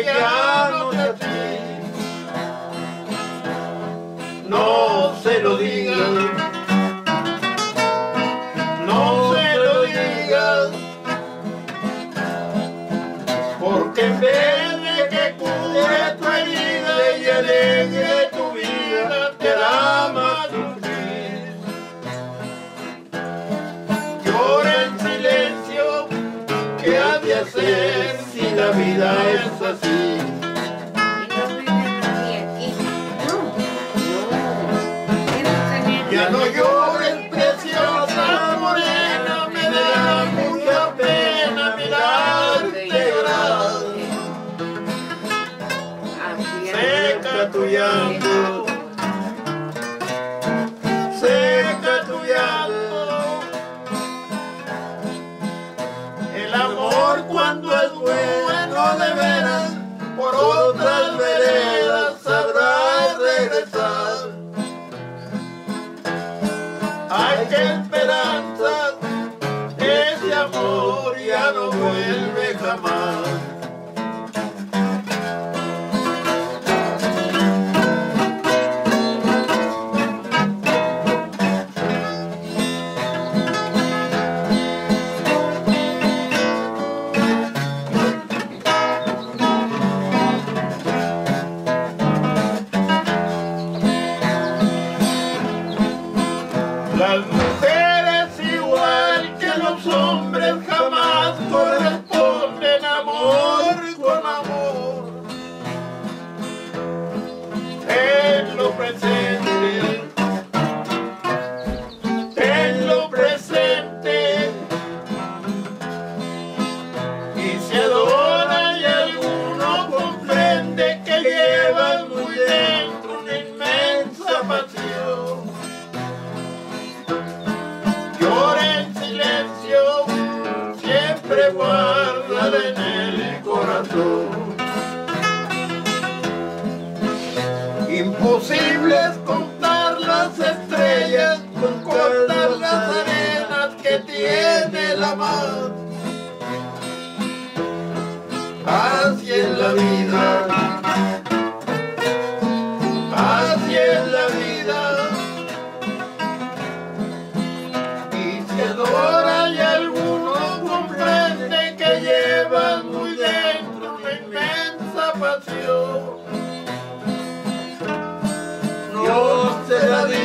que ya no sea así. No se lo digan, no se lo digan, porque en vez de que cure tu herida y alegre tu vida, te hará más sufrir. Llora en silencio, ¿qué has de hacer si la vida es así? Ya no llores, preciosa morena, me da mucha pena mirarte llorar. Seca tu llanto, seca tu llanto. El amor cuando es bueno de veras, por otras veredas sabrás regresar. Hay que esperanza, ese amor ya no vuelve jamás. Las mujeres igual que los hombres jamás corresponden amor con amor. En lo presente, en lo presente, y se adora y alguno comprende que llevan muy dentro una inmensa pasión. Llora en silencio, siempre guárdala en el corazón. Imposible es contar las estrellas, contar las arenas que tiene la mar. Así es la vida, así es la vida. Se adora y alguno comprende que llevan muy dentro una inmensa pasión. No se la